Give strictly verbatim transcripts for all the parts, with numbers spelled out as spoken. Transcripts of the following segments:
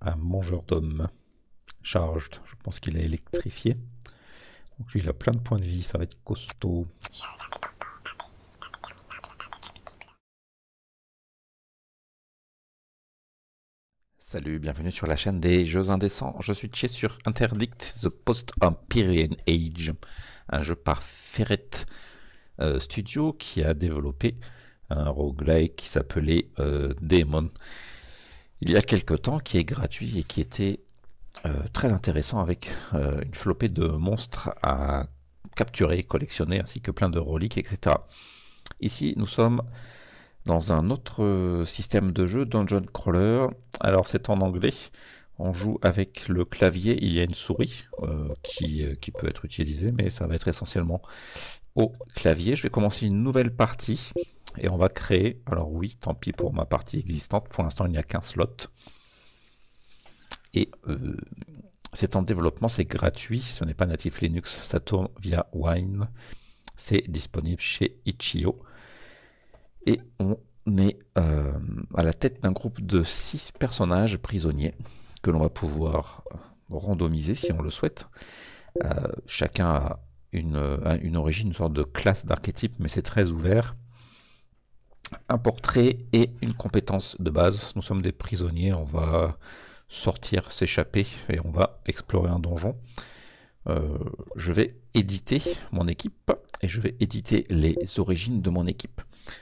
un mangeur d'hommes. Charged, je pense qu'il est électrifié. Donc lui il a plein de points de vie, ça va être costaud. Salut, bienvenue sur la chaîne des jeux indécents. Je suis Tché sur Interdict The Post-Empyrean Age, un jeu par Ferret euh, Studio qui a développé un roguelike qui s'appelait euh, Daemon il y a quelque temps, qui est gratuit et qui était euh, très intéressant avec euh, une flopée de monstres à capturer, collectionner, ainsi que plein de reliques, et cetera. Ici, nous sommes dans un autre système de jeu, Dungeon Crawler. Alors c'est en anglais, on joue avec le clavier, il y a une souris euh, qui, euh, qui peut être utilisée, mais ça va être essentiellement au clavier. Je vais commencer une nouvelle partie et on va créer, alors oui, tant pis pour ma partie existante, pour l'instant il n'y a qu'un slot. Et euh, c'est en développement, c'est gratuit, ce n'est pas natif Linux, ça tourne via Wine, c'est disponible chez itch point io. Et on est euh, à la tête d'un groupe de six personnages prisonniers que l'on va pouvoir randomiser si on le souhaite. Euh, chacun a une, une origine, une sorte de classe d'archétype, mais c'est très ouvert. Un portrait et une compétence de base. Nous sommes des prisonniers, on va sortir, s'échapper et on va explorer un donjon. Euh, je vais éditer mon équipe et je vais éditer les origines de mon équipe.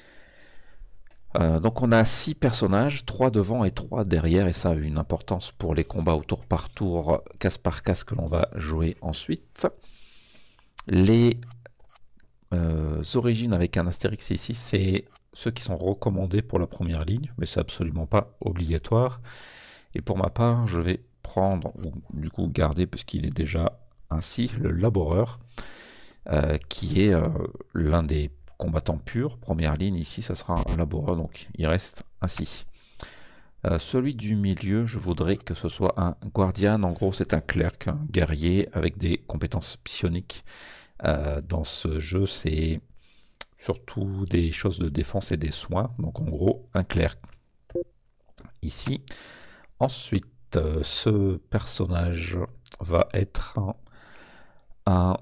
Euh, donc on a six personnages, trois devant et trois derrière, et ça a une importance pour les combats au tour par tour, case par case que l'on va jouer ensuite. Les euh, origines avec un astérix ici, c'est ceux qui sont recommandés pour la première ligne, mais c'est absolument pas obligatoire. Et pour ma part, je vais prendre, ou du coup garder, puisqu'il est déjà ainsi, le laboureur, euh, qui est euh, l'un des combattant pur, première ligne ici, ça sera un laboureur, donc il reste ainsi. Euh, celui du milieu, je voudrais que ce soit un guardian, en gros c'est un clerc, un guerrier avec des compétences psioniques. Euh, dans ce jeu, c'est surtout des choses de défense et des soins, donc en gros un clerc. Ici, ensuite, euh, ce personnage va être un, un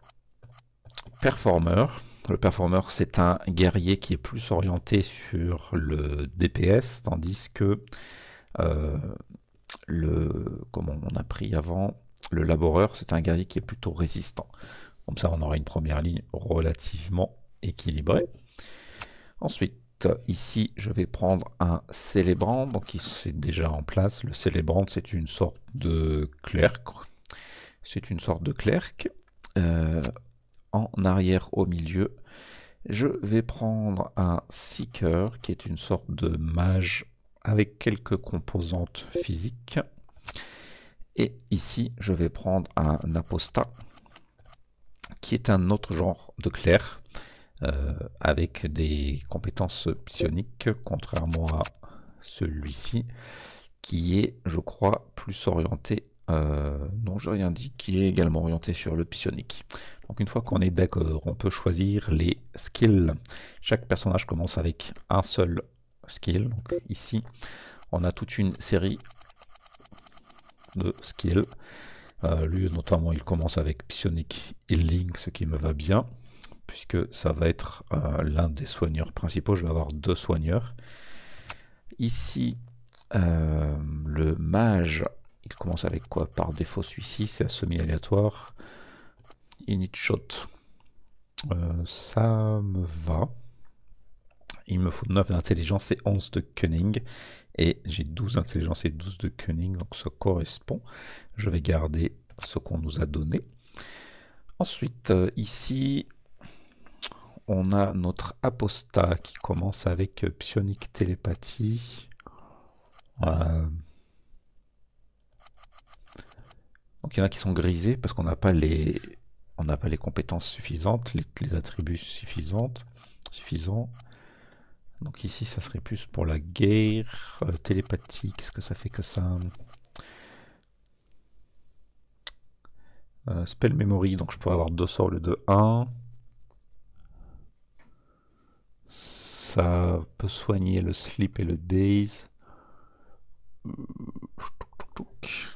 performeur. Le performeur, c'est un guerrier qui est plus orienté sur le D P S, tandis que euh, le, comme on a pris avant, le laboureur, c'est un guerrier qui est plutôt résistant. Comme ça, on aura une première ligne relativement équilibrée. Ensuite, ici, je vais prendre un célébrant, donc c'est déjà en place. Le célébrant, c'est une sorte de clerc. C'est une sorte de clerc. Euh, en arrière au milieu, je vais prendre un seeker qui est une sorte de mage avec quelques composantes physiques. Et ici, je vais prendre un apostat qui est un autre genre de clerc euh, avec des compétences psioniques, contrairement à celui-ci qui est, je crois, plus orienté. Euh, non, j'ai rien dit, qui est également orienté sur le psionique. Donc une fois qu'on est d'accord, on peut choisir les skills. Chaque personnage commence avec un seul skill. Donc ici, on a toute une série de skills. Euh, lui, notamment, il commence avec psionique healing, ce qui me va bien, puisque ça va être euh, l'un des soigneurs principaux. Je vais avoir deux soigneurs. Ici, euh, le mage, il commence avec quoi? Par défaut, celui-ci, c'est à semi-aléatoire. Init shot. Euh, ça me va. Il me faut neuf d'intelligence et onze de cunning. Et j'ai douze d'intelligence et douze de cunning, donc ça correspond. Je vais garder ce qu'on nous a donné. Ensuite, euh, ici, on a notre apostat qui commence avec euh, psionique télépathie. Euh, Donc il y en a qui sont grisés parce qu'on n'a pas les on n'a pas les compétences suffisantes, les, les attributs suffisantes, suffisants. Donc ici ça serait plus pour la guerre, euh, télépathie, qu'est-ce que ça fait que ça euh, Spell memory, donc je pourrais avoir deux sorts au lieu de un. Ça peut soigner le sleep et le daze. Toc.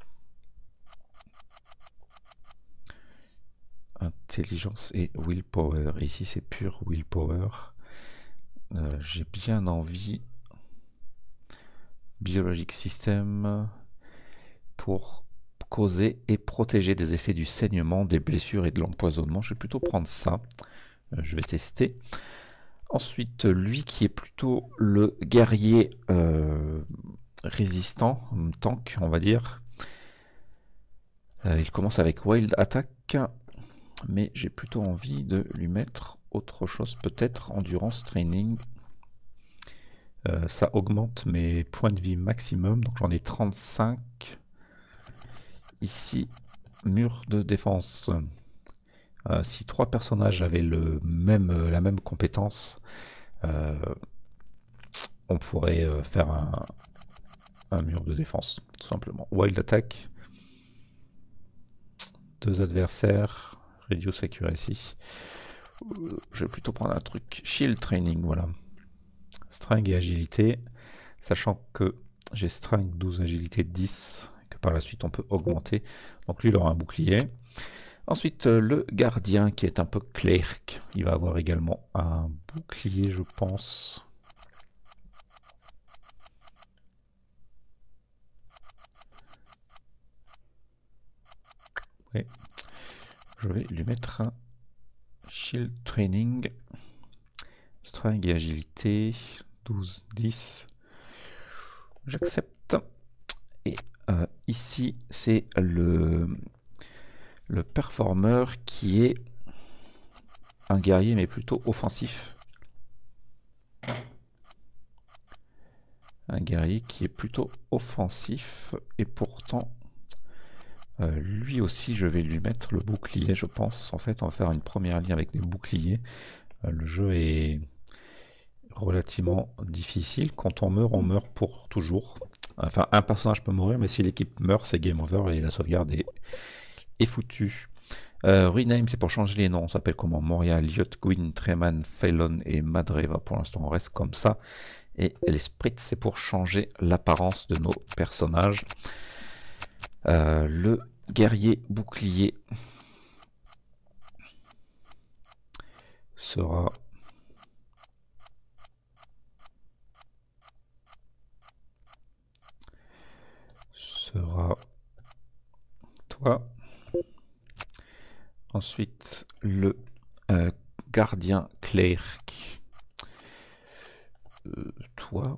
Intelligence et willpower. Ici c'est pur willpower. Euh, J'ai bien envie. Biologic system pour causer et protéger des effets du saignement, des blessures et de l'empoisonnement. Je vais plutôt prendre ça. Euh, je vais tester. Ensuite, lui qui est plutôt le guerrier euh, résistant, tank, on va dire. Euh, il commence avec Wild Attack, mais j'ai plutôt envie de lui mettre autre chose, peut-être Endurance Training. Euh, ça augmente mes points de vie maximum, donc j'en ai trente-cinq. Ici, mur de défense. Euh, si trois personnages avaient le même, euh, la même compétence, euh, on pourrait euh, faire un, un mur de défense, tout simplement. Wild Attack. Deux adversaires. Reduce Accuracy. Euh, je vais plutôt prendre un truc. Shield Training, voilà. Strength et agilité. Sachant que j'ai Strength douze, agilité dix. Que par la suite on peut augmenter. Donc lui il aura un bouclier. Ensuite, euh, le gardien qui est un peu clerc, il va avoir également un bouclier, je pense. Oui. Je vais lui mettre un shield training. Strength et agilité, douze, dix. J'accepte. Et euh, ici, c'est le... le performeur qui est un guerrier mais plutôt offensif. Un guerrier qui est plutôt offensif et pourtant euh, lui aussi je vais lui mettre le bouclier, je pense. En fait on va faire une première ligne avec des boucliers. Euh, le jeu est relativement difficile. Quand on meurt, on meurt pour toujours. Enfin un personnage peut mourir mais si l'équipe meurt c'est game over et la sauvegarde est, est foutue. Euh, rename, c'est pour changer les noms. On s'appelle comment? Moria, Liot, Gwyn, Treman, Phelon et Madreva. Pour l'instant, on reste comme ça. Et les sprites, c'est pour changer l'apparence de nos personnages. Euh, le guerrier bouclier sera sera toi. Ensuite, le euh, gardien clerc, euh, toi.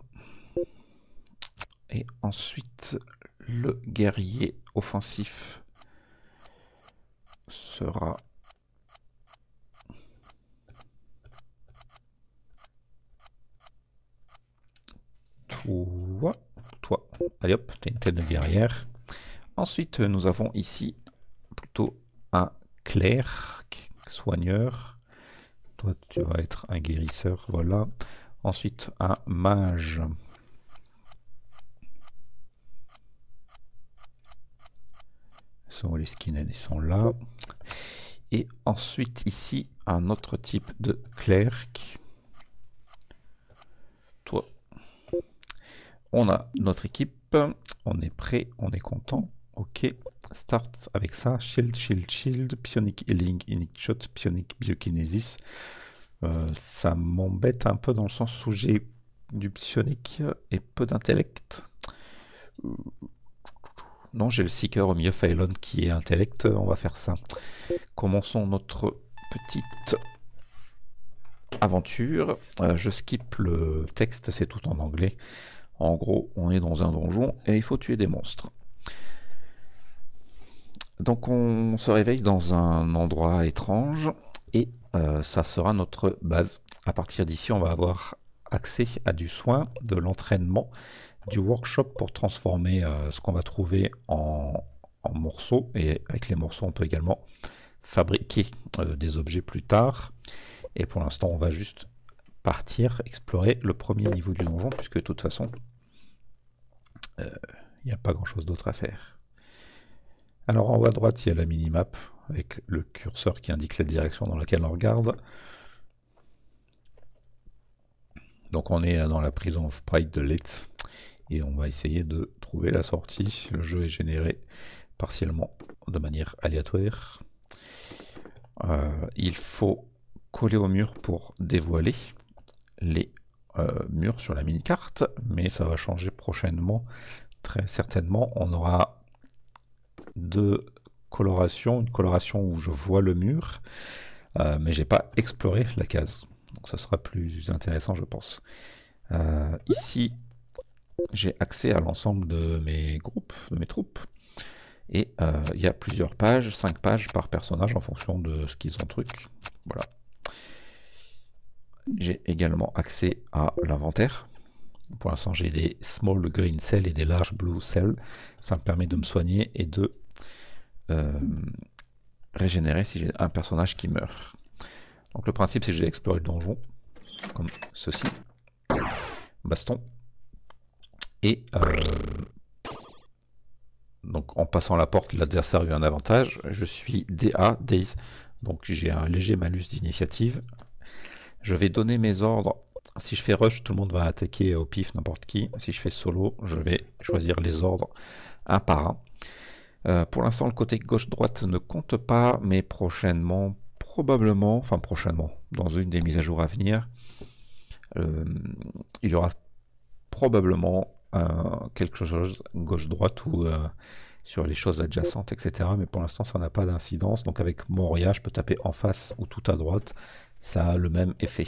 Et ensuite, le guerrier offensif sera toi. Toi. Allez hop, t'as une tête de guerrière. Ensuite, nous avons ici plutôt un clerc, soigneur. Toi, tu vas être un guérisseur, voilà. Ensuite, un mage. Sont les skinheads, ils sont là. Et ensuite, ici, un autre type de clerc. Toi. On a notre équipe. On est prêt, on est content. Ok, start avec ça. Shield, shield, shield. Psionic healing, inic shot, psionic biokinesis. Euh, ça m'embête un peu dans le sens où j'ai du psionique et peu d'intellect. Euh, non, j'ai le seeker au milieu, Phelon qui est intellect. On va faire ça. Commençons notre petite aventure. Euh, je skip le texte, c'est tout en anglais. En gros, on est dans un donjon et il faut tuer des monstres. Donc on se réveille dans un endroit étrange et euh, ça sera notre base. À partir d'ici, on va avoir accès à du soin, de l'entraînement, du workshop pour transformer euh, ce qu'on va trouver en, en morceaux. Et avec les morceaux, on peut également fabriquer euh, des objets plus tard. Et pour l'instant, on va juste partir explorer le premier niveau du donjon, puisque de toute façon, il euh, n'y a pas grand-chose d'autre à faire. Alors en haut à droite, il y a la minimap avec le curseur qui indique la direction dans laquelle on regarde. Donc on est dans la prison of Pride de Lethe et on va essayer de trouver trouver la sortie. Le jeu est généré partiellement de manière aléatoire. Euh, il faut coller au mur pour dévoiler les euh, murs sur la mini-carte, mais ça va changer prochainement. Très certainement, on aura deux colorations. Une coloration où je vois le mur, euh, mais j'ai pas exploré la case. Donc ça sera plus intéressant, je pense. Euh, ici, j'ai accès à l'ensemble de mes groupes, de mes troupes. Et euh, il y a plusieurs pages, cinq pages par personnage en fonction de ce qu'ils ont truc. Voilà. J'ai également accès à l'inventaire. Pour l'instant, j'ai des small green cells et des large blue cells. Ça me permet de me soigner et de euh, régénérer si j'ai un personnage qui meurt. Donc le principe, c'est que je vais explorer le donjon, comme ceci. Baston. Et euh, donc en passant la porte, l'adversaire a eu un avantage. Je suis D A, Days, donc j'ai un léger malus d'initiative. Je vais donner mes ordres. Si je fais rush, tout le monde va attaquer au pif n'importe qui. Si je fais solo, je vais choisir les ordres un par un. Euh, pour l'instant, le côté gauche-droite ne compte pas, mais prochainement, probablement, enfin prochainement, dans une des mises à jour à venir, euh, il y aura probablement euh, quelque chose gauche-droite ou euh, sur les choses adjacentes, et cetera. Mais pour l'instant, ça n'a pas d'incidence. Donc avec Moria, je peux taper en face ou tout à droite. Ça a le même effet.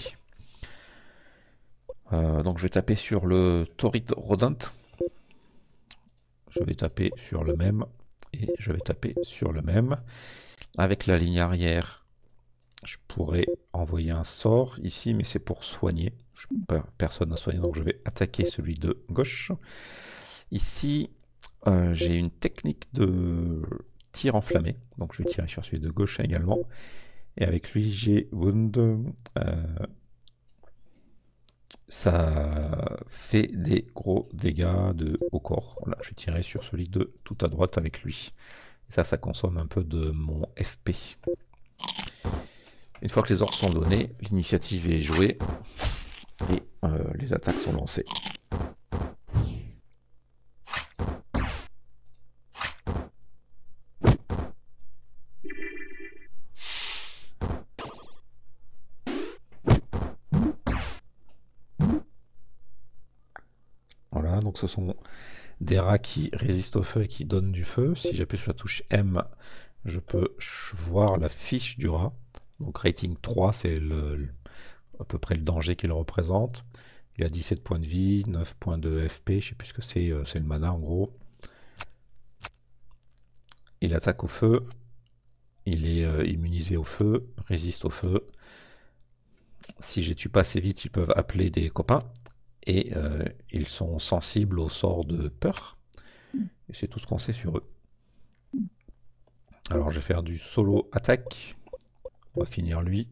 Euh, donc je vais taper sur le Torrid Rodent. Je vais taper sur le même. Et je vais taper sur le même. Avec la ligne arrière, je pourrais envoyer un sort ici, mais c'est pour soigner. Je, personne n'a soigné, donc je vais attaquer celui de gauche. Ici, euh, j'ai une technique de tir enflammé. Donc je vais tirer sur celui de gauche également. Et avec lui, j'ai Wound. Euh, ça fait des gros dégâts de, au corps. Là, je vais tirer sur celui de tout à droite avec lui. Et ça, ça consomme un peu de mon F P. Une fois que les ordres sont donnés, l'initiative est jouée et euh, les attaques sont lancées. Voilà, donc ce sont des rats qui résistent au feu et qui donnent du feu. Si j'appuie sur la touche M, je peux voir la fiche du rat. Donc rating trois, c'est à peu près le danger qu'il représente. Il a dix-sept points de vie, neuf points de F P, je sais plus ce que c'est, euh, c'est le mana en gros. Il attaque au feu, il est euh, immunisé au feu, résiste au feu. Si je les tue pas assez vite, ils peuvent appeler des copains. Et euh, ils sont sensibles au sort de peur. Et c'est tout ce qu'on sait sur eux. Alors je vais faire du solo attaque. On va finir lui.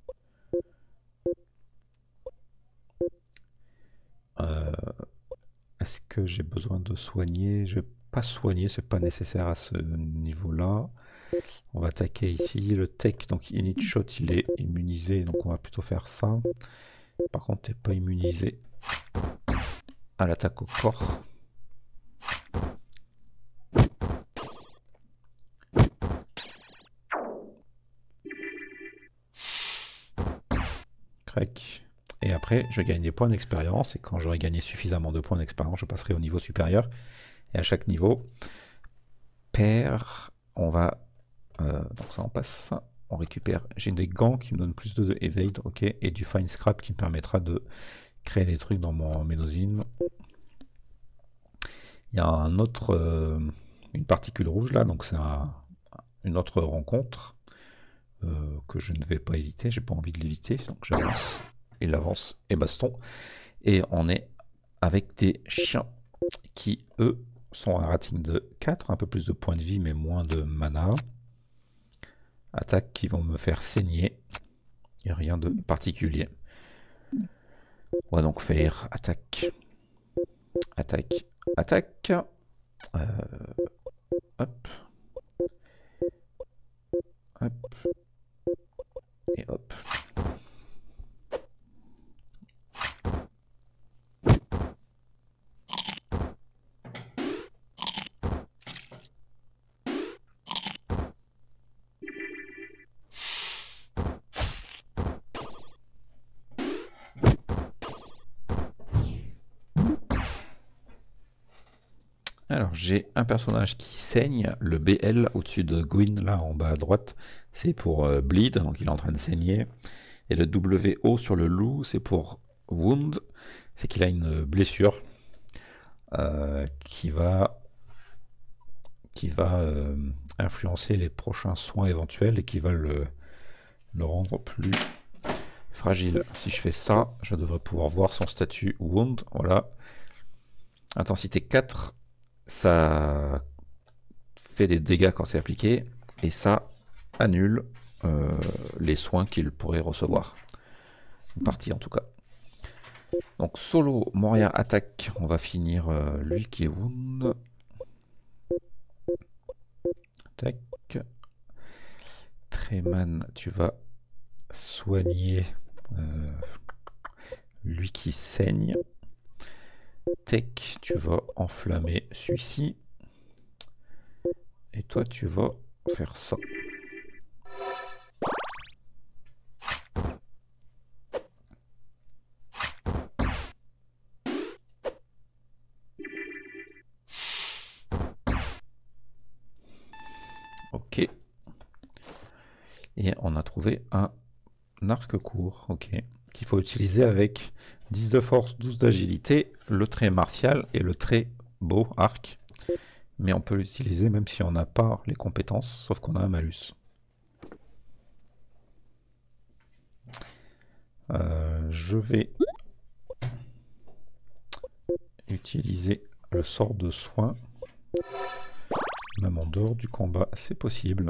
Euh, Est-ce que j'ai besoin de soigner? Je vais pas soigner, c'est pas nécessaire à ce niveau-là. On va attaquer ici. Le tech, donc init shot, il est immunisé, donc on va plutôt faire ça. Par contre, t'es pas immunisé à l'attaque au corps. Crac. Et après, je gagne des points d'expérience. Et quand j'aurai gagné suffisamment de points d'expérience, je passerai au niveau supérieur. Et à chaque niveau, pair, on va... Euh, donc ça, on passe. On récupère... J'ai des gants qui me donnent plus de evade, ok. Et du fine scrap qui me permettra de créer des trucs dans mon ménosine. Il y a un autre, euh, une particule rouge là, donc c'est un, une autre rencontre euh, que je ne vais pas éviter, j'ai pas envie de l'éviter, donc j'avance, il avance et baston. Et on est avec des chiens qui, eux, sont à un rating de quatre, un peu plus de points de vie mais moins de mana. Attaques qui vont me faire saigner, et rien de particulier. On va donc faire attaque, attaque, attaque. Euh, hop. Hop. Et hop. Alors, j'ai un personnage qui saigne, le B L au-dessus de Gwyn, là en bas à droite, c'est pour euh, bleed, donc il est en train de saigner. Et le W O sur le loup, c'est pour wound, c'est qu'il a une blessure euh, qui va, qui va euh, influencer les prochains soins éventuels et qui va le, le rendre plus fragile. Si je fais ça, je devrais pouvoir voir son statut wound, voilà. Intensité quatre, ça fait des dégâts quand c'est appliqué, et ça annule euh, les soins qu'il pourrait recevoir. Une partie en tout cas. Donc solo, Moria attaque, on va finir euh, lui qui est wound. Tac. Treman, tu vas soigner euh, lui qui saigne. Tech, tu vas enflammer celui-ci. Et toi, tu vas faire ça. Ok. Et on a trouvé un arc court, ok, qu'il faut utiliser avec dix de force, douze d'agilité, le trait martial et le trait beau arc. Mais on peut l'utiliser même si on n'a pas les compétences, sauf qu'on a un malus. Euh, je vais utiliser le sort de soin, même en dehors du combat, c'est possible.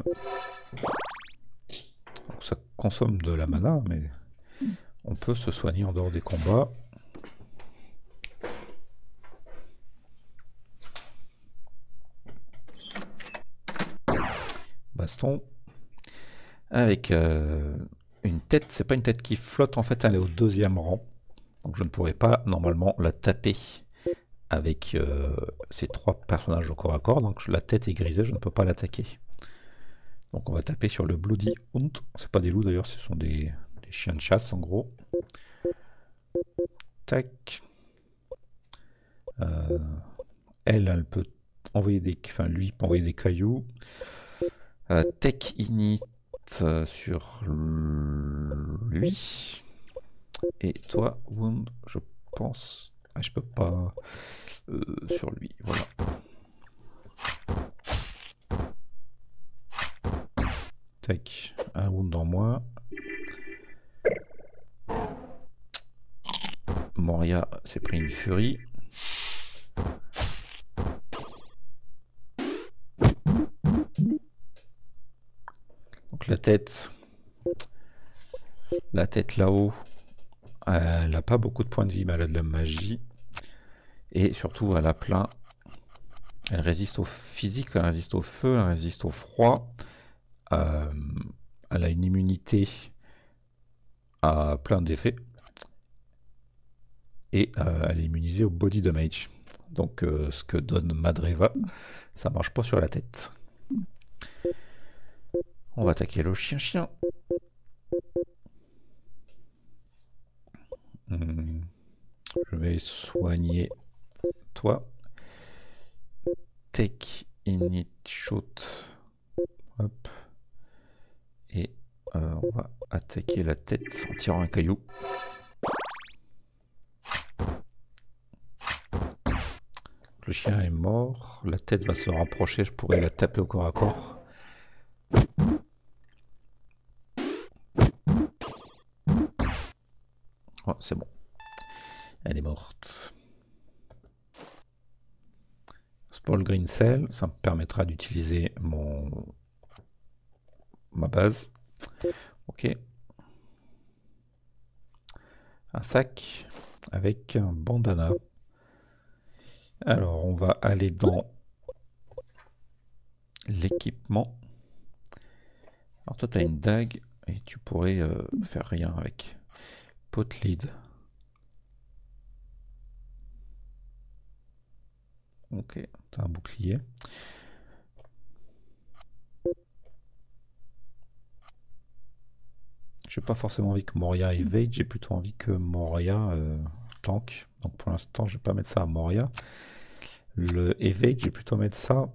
Donc ça consomme de la mana, mais on peut se soigner en dehors des combats. Baston. Avec euh, une tête, c'est pas une tête qui flotte, en fait elle est au deuxième rang. Donc je ne pourrais pas normalement la taper avec euh, ces trois personnages au corps à corps. Donc la tête est grisée, je ne peux pas l'attaquer. Donc on va taper sur le Bloody Hunt. C'est pas des loups d'ailleurs, ce sont des, des chiens de chasse en gros. Tac. Euh, elle, elle peut envoyer des, enfin lui peut envoyer des cailloux. Euh, tech init euh, sur lui. Et toi, wound, je pense. Ah, je peux pas euh, sur lui. Voilà. Tac, un wound en moins. Moria s'est pris une furie. Donc la tête, la tête là-haut, elle n'a pas beaucoup de points de vie, mais elle a de la magie. Et surtout, elle a plein. Elle résiste au physique, elle résiste au feu, elle résiste au froid. Euh, elle a une immunité à plein d'effets. Et euh, elle est immunisée au body damage. Donc euh, ce que donne Madreva, ça marche pas sur la tête. On va attaquer le chien-chien. Hmm. Je vais soigner toi. Take init shoot. Hop. Et euh, on va attaquer la tête en tirant un caillou. Le chien est mort. La tête va se rapprocher. Je pourrais la taper au corps à corps. Oh, c'est bon. Elle est morte. Spall Green Cell, ça me permettra d'utiliser mon ma base. Ok. Un sac avec un bandana. Alors, on va aller dans l'équipement. Alors, toi, tu as une dague et tu pourrais euh, faire rien avec. Pot lead. Ok, tu as un bouclier. J'ai pas forcément envie que Moria evade, j'ai plutôt envie que Moria euh, tank. Donc pour l'instant, je vais pas mettre ça à Moria. Le Evade, je vais plutôt mettre ça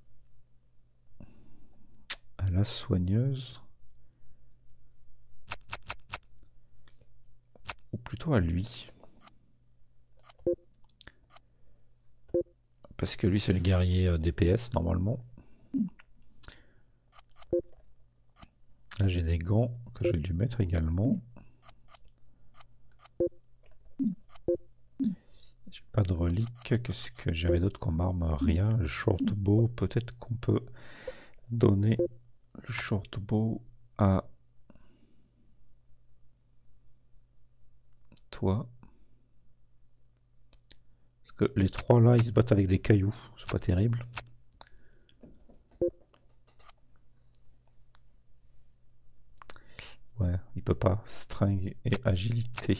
à la soigneuse. Ou plutôt à lui. Parce que lui, c'est le guerrier D P S, normalement. Là, j'ai des gants que je vais lui mettre également. J'ai pas de relique. Qu'est-ce que j'avais d'autre comme arme? Rien. Le short bow, peut-être qu'on peut donner le short bow à toi. Parce que les trois là, ils se battent avec des cailloux. C'est pas terrible. Ouais, il peut pas. Strength et agilité.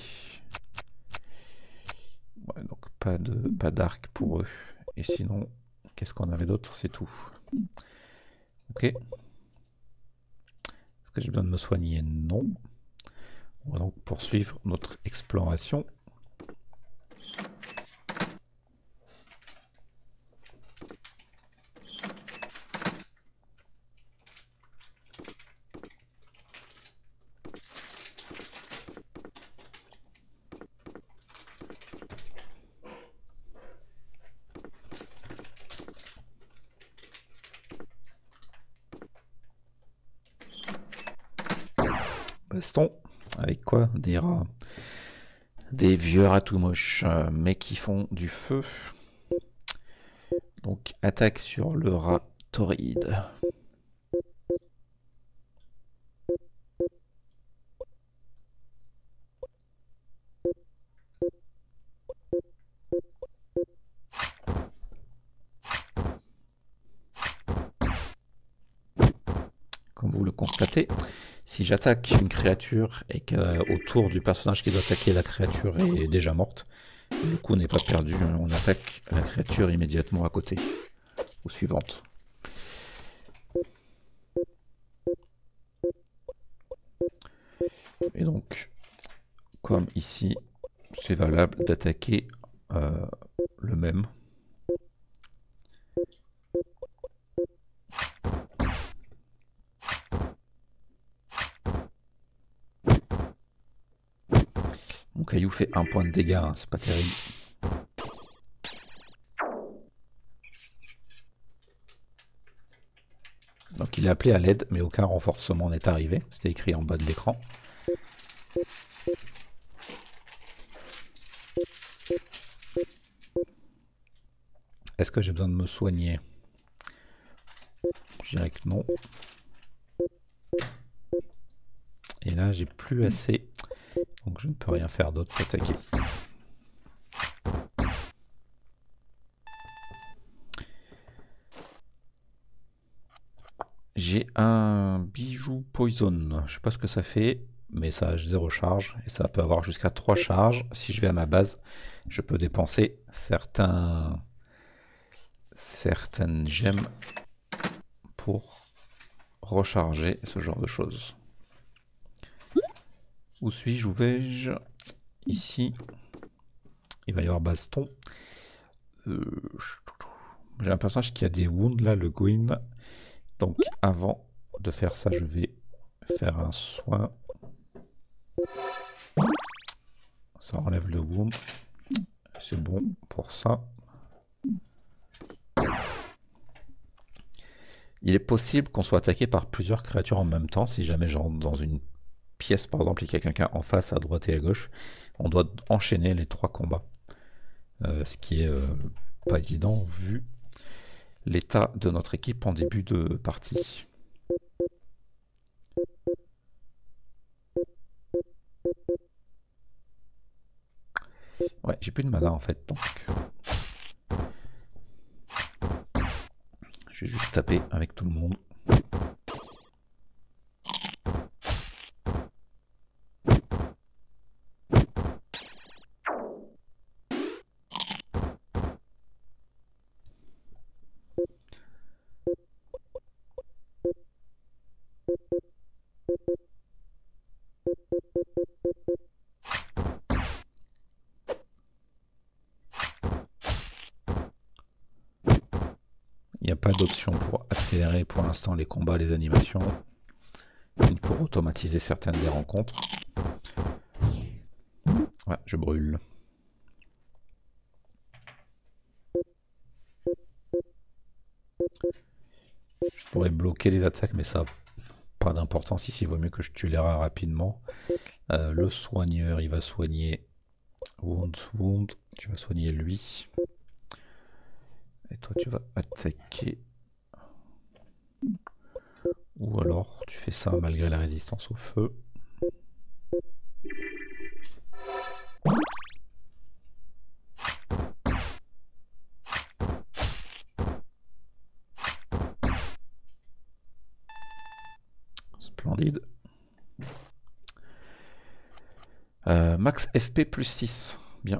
Ouais, donc pas de pas d'arc pour eux. Et sinon, qu'est-ce qu'on avait d'autre? C'est tout. Ok. Est-ce que j'ai besoin de me soigner? Non. On va donc poursuivre notre exploration. Baston. Avec quoi? Des rats. Des vieux rats tout moches, euh, mais qui font du feu. Donc attaque sur le rat torride. Comme vous le constatez, si j'attaque une créature et qu'autour du personnage qui doit attaquer la créature est déjà morte, le coup n'est pas perdu, on attaque la créature immédiatement à côté, ou suivante. Et donc, comme ici, c'est valable d'attaquer euh, le même. Mon caillou fait un point de dégâts, hein, c'est pas terrible. Donc il est appelé à l'aide, mais aucun renforcement n'est arrivé. C'était écrit en bas de l'écran. Est-ce que j'ai besoin de me soigner? Je dirais que non. Et là, j'ai plus assez. Donc je ne peux rien faire d'autre qu'attaquer. J'ai un bijou poison. Je sais pas ce que ça fait, mais ça a zéro charge. Et ça peut avoir jusqu'à trois charges. Si je vais à ma base, je peux dépenser certains... certaines gemmes pour recharger ce genre de choses. Où suis-je? Où vais-je? Ici. Il va y avoir baston. Euh, J'ai un personnage qui a des wounds là, le Gwyn. Donc avant de faire ça, je vais faire un soin. Ça enlève le wound. C'est bon pour ça. Il est possible qu'on soit attaqué par plusieurs créatures en même temps. Si jamais je rentre dans une pièce par exemple et qu'il y a quelqu'un en face, à droite et à gauche, on doit enchaîner les trois combats. Euh, ce qui est euh, pas évident vu l'état de notre équipe en début de partie. Ouais, j'ai plus de mana en fait, donc je vais juste taper avec tout le monde. Il n'y a pas d'option pour accélérer pour l'instant les combats, les animations, ni pour automatiser certaines des rencontres. Ouais, je brûle. Je pourrais bloquer les attaques, mais ça n'a pas d'importance ici. Il vaut mieux que je tue les rats rapidement. Euh, le soigneur, il va soigner Wound, Wound. Tu vas soigner lui. Et toi, tu vas attaquer. Ou alors, tu fais ça malgré la résistance au feu. Splendide. Euh, max F P plus six. Bien.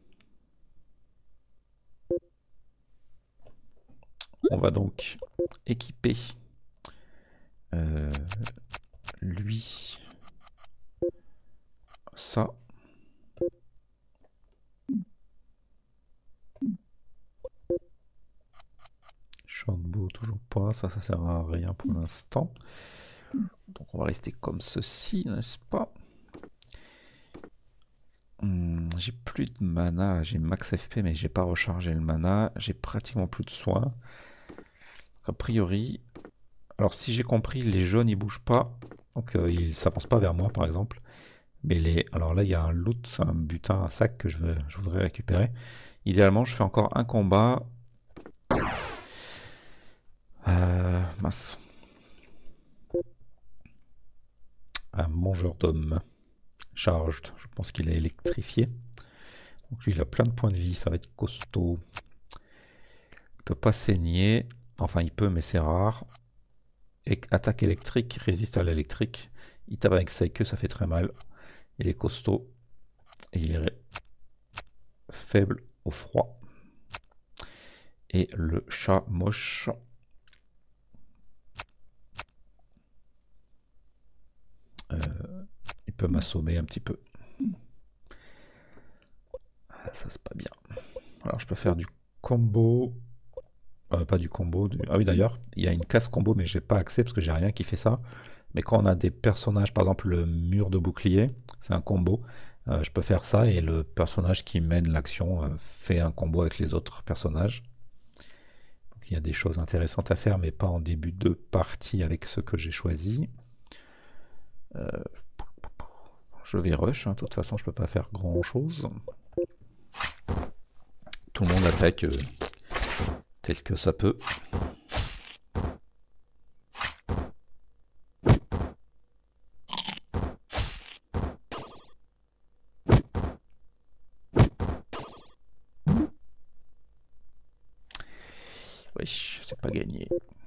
On va donc équiper euh, lui ça. Shortbow, toujours pas. Ça, ça sert à rien pour l'instant. Donc on va rester comme ceci, n'est-ce pas? hum, J'ai plus de mana. J'ai max F P, mais j'ai pas rechargé le mana. J'ai pratiquement plus de soins. Donc, a priori... Alors si j'ai compris, les jaunes ils bougent pas. Donc euh, ils s'avancent pas vers moi par exemple. Mais les... Alors là il y a un loot, un butin, un sac que je, veux... je voudrais récupérer. Idéalement je fais encore un combat. Euh... Mince. Un mangeur d'hommes. Charged. Je pense qu'il est électrifié. Donc lui il a plein de points de vie, ça va être costaud. Il peut pas saigner. Enfin il peut mais c'est rare. Et attaque électrique, résiste à l'électrique. Il tape avec sa queue, ça fait très mal. Il est costaud. Et il est faible au froid. Et le chat moche. Euh, il peut m'assommer un petit peu. Ah, ça c'est pas bien. Alors je peux faire du combo. Euh, pas du combo. Du... Ah oui d'ailleurs, il y a une case combo mais j'ai pas accès parce que j'ai rien qui fait ça. Mais quand on a des personnages, par exemple le mur de bouclier, c'est un combo. Euh, je peux faire ça et le personnage qui mène l'action euh, fait un combo avec les autres personnages. Donc il y a des choses intéressantes à faire mais pas en début de partie avec ce que j'ai choisi. Euh, je vais rush, hein. De toute façon je peux pas faire grand chose. Tout le monde attaque euh, tel que ça peut. Wesh, c'est pas gagné.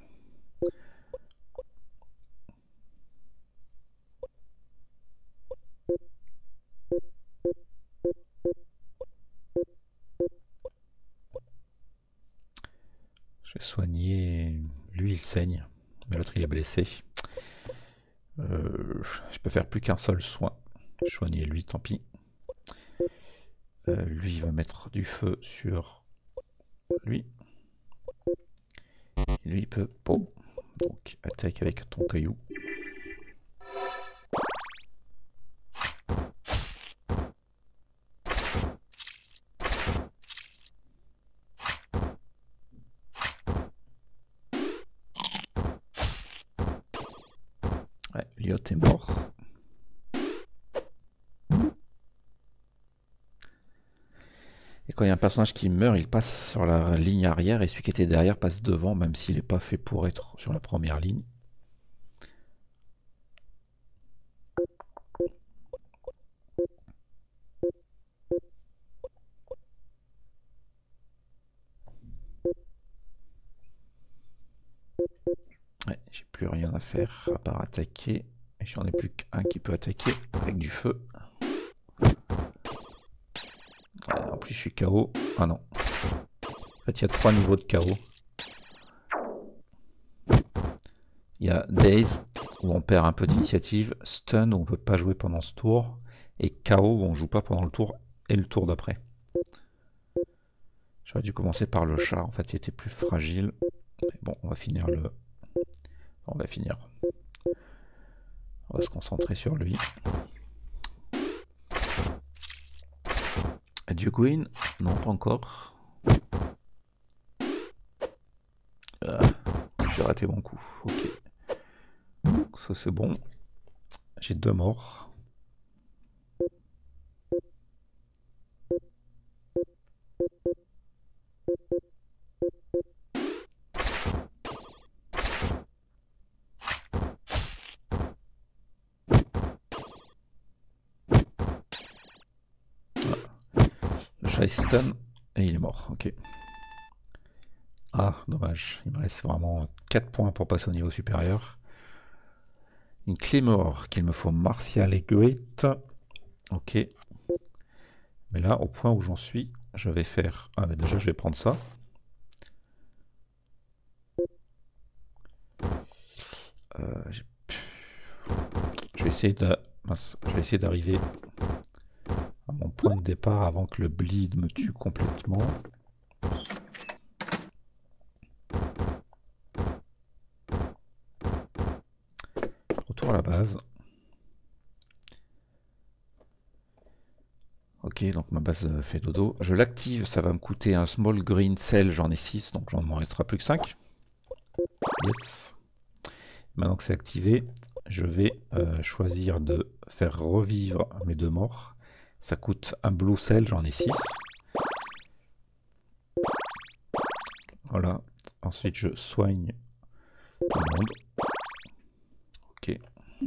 Je vais soigner... Lui, il saigne. Mais l'autre, il est blessé. Euh, je peux faire plus qu'un seul soin. Soigner lui, tant pis. Euh, lui, il va mettre du feu sur lui. Et lui, il peut... Oh. Donc, attaque avec ton caillou. Ouais, Lyot est mort. Et quand il y a un personnage qui meurt, il passe sur la ligne arrière et celui qui était derrière passe devant, même s'il n'est pas fait pour être sur la première ligne. Ouais, j'ai plus rien à faire à part attaquer. Et j'en ai plus qu'un qui peut attaquer avec du feu. Ouais, en plus je suis K O. Ah non. En fait il y a trois niveaux de K O. Il y a Daze où on perd un peu d'initiative, Stun où on peut pas jouer pendant ce tour, et K O où on joue pas pendant le tour et le tour d'après. J'aurais dû commencer par le chat, en fait il était plus fragile. bon, on va finir le... On va finir. On va se concentrer sur lui. Adieu Queen? Non, pas encore. Ah, j'ai raté mon coup. Ok. Ça c'est bon. J'ai deux morts. Le chat est stun et il est mort. Ok. Ah, dommage. Il me reste vraiment quatre points pour passer au niveau supérieur. Une Claymore qu'il me faut martial et great. Ok. Mais là, au point où j'en suis, je vais faire... Ah, mais déjà, je vais prendre ça. Euh, je vais essayer de... Mince, je vais essayer d'arriver à mon point de départ avant que le bleed me tue complètement. Retour à la base. Ok, donc ma base fait dodo. Je l'active, ça va me coûter un small green cell, j'en ai six, donc j'en m'en restera plus que cinq. Yes. Maintenant que c'est activé, je vais euh, choisir de faire revivre mes deux morts. Ça coûte un blue cell, j'en ai six. Voilà. Ensuite, je soigne tout le monde. Ok.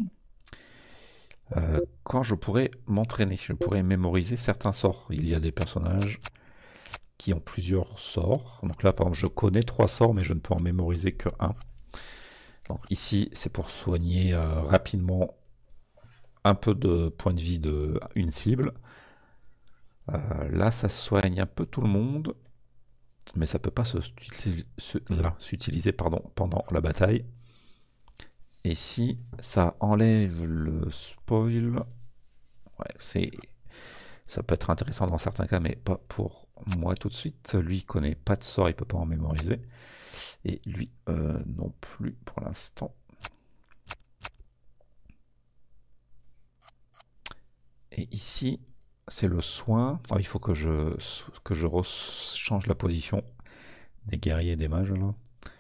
Euh, quand je pourrais m'entraîner, je pourrais mémoriser certains sorts. Il y a des personnages qui ont plusieurs sorts. Donc là, par exemple, je connais trois sorts, mais je ne peux en mémoriser que un. Donc ici, c'est pour soigner euh, rapidement un peu de points de vie de une cible. Euh, là, ça soigne un peu tout le monde, mais ça peut pas s'utiliser pardon, pendant la bataille. Et si ça enlève le spoil, ouais, c'est, ça peut être intéressant dans certains cas, mais pas pour moi tout de suite. Lui, il connaît pas de sort, il peut pas en mémoriser. Et lui, euh, non plus pour l'instant. Et ici, c'est le soin. Ah, il faut que je, que je change la position des guerriers et des mages là.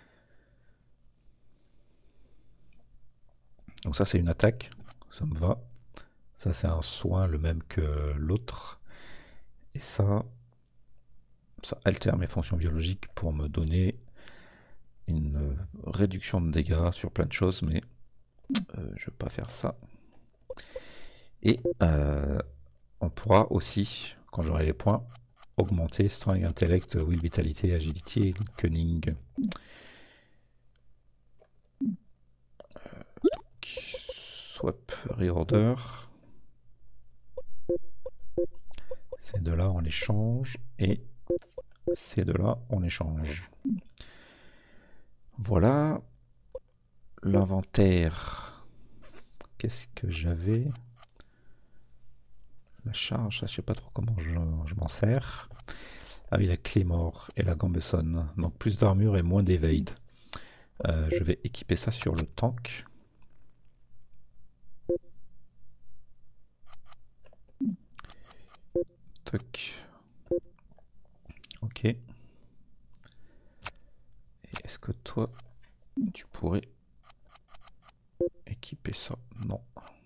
Donc ça, c'est une attaque. Ça me va. Ça, c'est un soin, le même que l'autre. Et ça, ça altère mes fonctions biologiques pour me donner une réduction de dégâts sur plein de choses, mais euh, je ne vais pas faire ça. Et euh, on pourra aussi, quand j'aurai les points, augmenter Strength, Intellect, Will, Vitality, Agility, Cunning. Euh, swap, Reorder. Ces deux-là, on les change. Et ces deux-là, on les change. Voilà. L'inventaire. Qu'est-ce que j'avais? La charge, je sais pas trop comment je, je m'en sers. Ah oui, la Claymore et la Gambeson. Donc plus d'armure et moins d'évade. Euh, je vais équiper ça sur le tank. Toc. Ok. Et est-ce que toi, tu pourrais équiper ça? Non.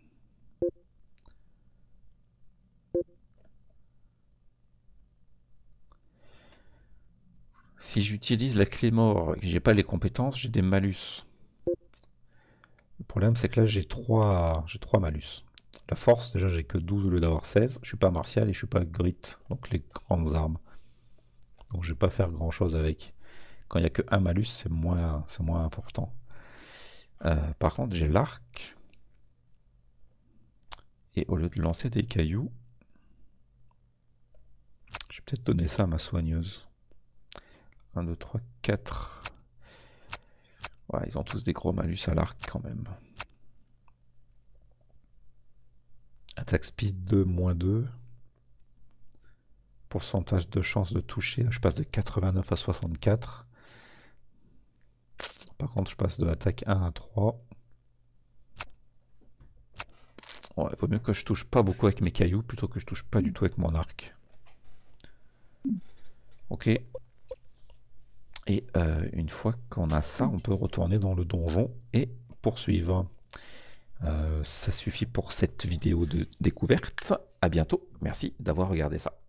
Si j'utilise la Claymore et que j'ai pas les compétences, j'ai des malus. Le problème, c'est que là, j'ai trois, j'ai trois malus. La force, déjà, j'ai que douze au lieu d'avoir seize. Je suis pas martial et je suis pas grit, donc les grandes armes. Donc je vais pas faire grand chose avec. Quand il n'y a que un malus, c'est moins, c'est moins important. Euh, par contre, j'ai l'arc. Et au lieu de lancer des cailloux, je vais peut-être donner ça à ma soigneuse. un, deux, trois, quatre. Ouais, ils ont tous des gros malus à l'arc quand même. Attaque speed deux, moins deux. Pourcentage de chance de toucher, je passe de quatre-vingt-neuf à soixante-quatre. Par contre, je passe de l'attaque un à trois. Ouais, il vaut mieux que je touche pas beaucoup avec mes cailloux plutôt que je touche pas du tout avec mon arc. Ok. Et euh, une fois qu'on a ça, on peut retourner dans le donjon et poursuivre. Euh, ça suffit pour cette vidéo de découverte. À bientôt. Merci d'avoir regardé ça.